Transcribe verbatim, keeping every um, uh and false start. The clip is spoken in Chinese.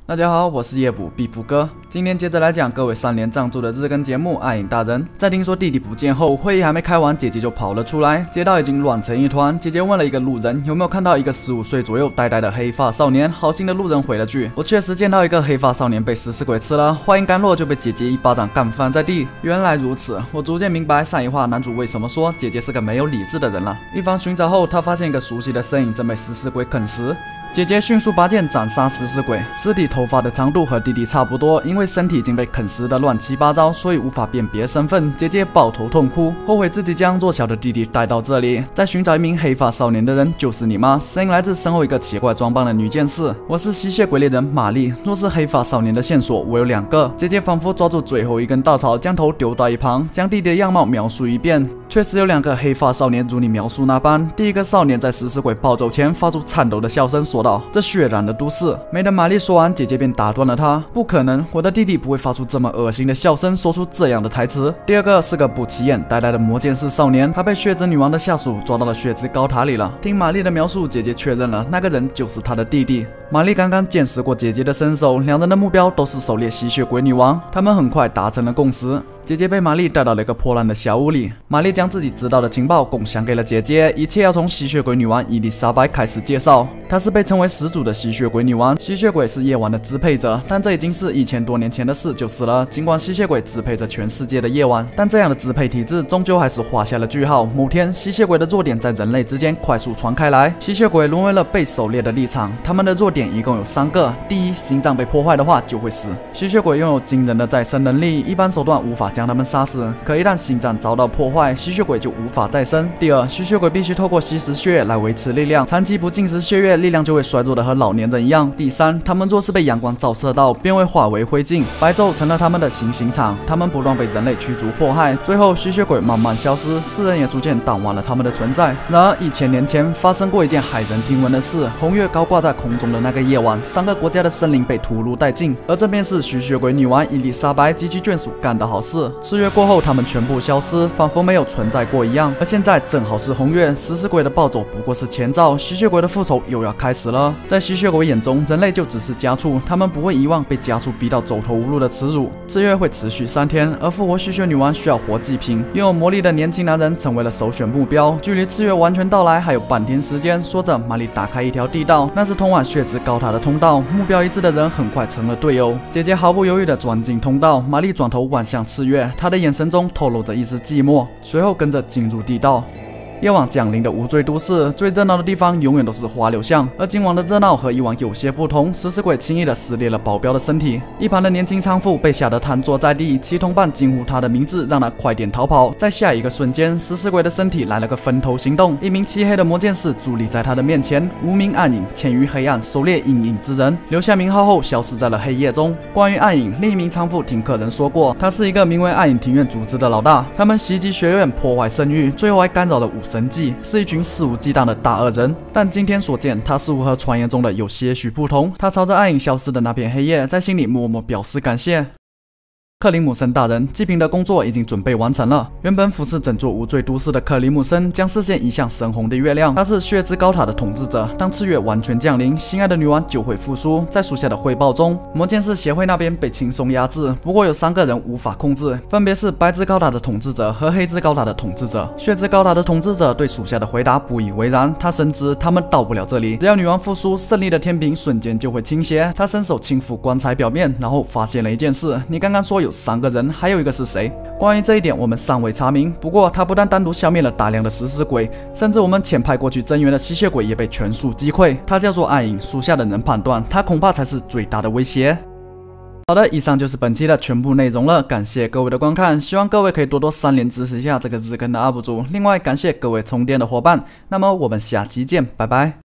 大家好，我是夜捕毕布哥。今天接着来讲各位三连赞助的日更节目《爱影大人》。在听说弟弟不见后，会议还没开完，姐姐就跑了出来，街道已经乱成一团。姐姐问了一个路人有没有看到一个十五岁左右呆呆的黑发少年，好心的路人回了句：“我确实见到一个黑发少年被食尸鬼吃了。”话音刚落，就被姐姐一巴掌干翻在地。原来如此，我逐渐明白上一话男主为什么说姐姐是个没有理智的人了。一番寻找后，他发现一个熟悉的身影正被食尸鬼啃食。姐姐迅速拔剑斩杀食尸鬼，尸体头发的长度和弟弟差不多，因为身体已经被啃食的乱七八糟，所以无法辨别身份。姐姐抱头痛哭，后悔自己将弱小的弟弟带到这里。在寻找一名黑发少年的人就是你吗？声音来自身后一个奇怪装扮的女剑士。我是吸血鬼猎人玛丽。若是黑发少年的线索，我有两个。姐姐仿佛抓住最后一根稻草，将头丢到一旁，将弟弟的样貌描述一遍。确实有两个黑发少年，如你描述那般。第一个少年在食尸鬼暴走前，发出颤抖的笑声，说道：“这血染的都市。”没等玛丽说完，姐姐便打断了她：“不可能，我的弟弟不会发出这么恶心的笑声，说出这样的台词。”第二个是个不起眼、呆呆的魔剑士少年，他被血之女王的下属抓到了血之高塔里了。听玛丽的描述，姐姐确认了那个人就是她的弟弟。玛丽刚刚见识过姐姐的身手，两人的目标都是狩猎吸血鬼女王，他们很快达成了共识。姐姐被玛丽带到了一个破烂的小屋里，玛丽将自己知道的情报共享给了姐姐，一切要从吸血鬼女王伊丽莎白开始介绍。她是被称为始祖的吸血鬼女王，吸血鬼是夜晚的支配者，但这已经是一千多年前的事就是了。尽管吸血鬼支配着全世界的夜晚，但这样的支配体制终究还是画下了句号。某天，吸血鬼的弱点在人类之间快速传开来，吸血鬼沦为了被狩猎的立场。他们的弱点一共有三个：第一，心脏被破坏的话就会死。吸血鬼拥有惊人的再生能力，一般手段无法将他们杀死，可一旦心脏遭到破坏，吸血鬼就无法再生。第二，吸血鬼必须透过吸食血液来维持力量，长期不进食血液，力量就会衰弱的和老年人一样。第三，他们若是被阳光照射到，便会化为灰烬，白昼成了他们的行刑场，他们不断被人类驱逐迫害，最后吸血鬼慢慢消失，世人也逐渐淡忘了他们的存在。然而一千年前发生过一件骇人听闻的事，红月高挂在空中的那个夜晚，三个国家的生灵被屠戮殆尽，而这便是吸血鬼女王伊丽莎白及其眷属干的好事。次月过后，他们全部消失，仿佛没有存在过一样。而现在正好是红月，食尸鬼的暴走不过是前兆，吸血鬼的复仇又要开始了。在吸血鬼眼中，人类就只是家畜，他们不会遗忘被家畜逼到走投无路的耻辱。次月会持续三天，而复活吸血女王需要活祭品，拥有魔力的年轻男人成为了首选目标。距离次月完全到来还有半天时间，说着，玛丽打开一条地道，那是通往血之高塔的通道。目标一致的人很快成了队友。姐姐毫不犹豫地钻进通道，玛丽转头望向次月，她的眼神中透露着一丝寂寞，随后跟着进入地道。夜晚降临的无罪都市，最热闹的地方永远都是花柳巷，而今晚的热闹和以往有些不同。食尸鬼轻易地撕裂了保镖的身体，一旁的年轻娼妇被吓得瘫坐在地，其同伴惊呼他的名字，让他快点逃跑。在下一个瞬间，食尸鬼的身体来了个分头行动，一名漆黑的魔剑士伫立在他的面前，无名暗影潜于黑暗，狩猎阴影之人，留下名号后消失在了黑夜中。关于暗影，另一名娼妇听客人说过，他是一个名为暗影庭院组织的老大，他们袭击学院，破坏声誉，最后还干扰了武神祭，是一群肆无忌惮的大恶人。但今天所见，他似乎和传言中的有些许不同。他朝着暗影消失的那片黑夜，在心里默默表示感谢。克里姆森大人，祭品的工作已经准备完成了。原本俯视整座无罪都市的克里姆森，将视线移向深红的月亮。他是血之高塔的统治者。当次月完全降临，心爱的女王就会复苏。在属下的汇报中，魔剑士协会那边被轻松压制，不过有三个人无法控制，分别是白之高塔的统治者和黑之高塔的统治者。血之高塔的统治者对属下的回答不以为然，他深知他们到不了这里。只要女王复苏，胜利的天平瞬间就会倾斜。他伸手轻抚棺材表面，然后发现了一件事：你刚刚说有三个人，还有一个是谁？关于这一点，我们尚未查明。不过，他不但单独消灭了大量的食尸鬼，甚至我们遣派过去增援的吸血鬼也被全数击溃。他叫做暗影，属下的人判断他恐怕才是最大的威胁。好的，以上就是本期的全部内容了，感谢各位的观看，希望各位可以多多三连支持一下这个日更的 U P 主。另外，感谢各位充电的伙伴，那么我们下期见，拜拜。